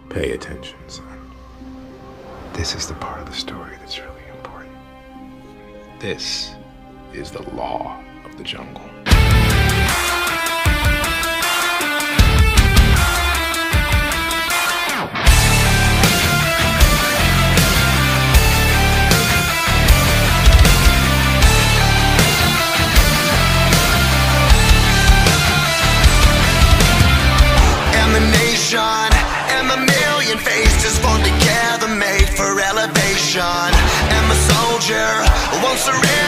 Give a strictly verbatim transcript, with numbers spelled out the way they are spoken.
Pay attention, son. This is the part of the story that's really important. This is the law of the jungle. And a million faces formed together, made for elevation. And my soldier won't surrender.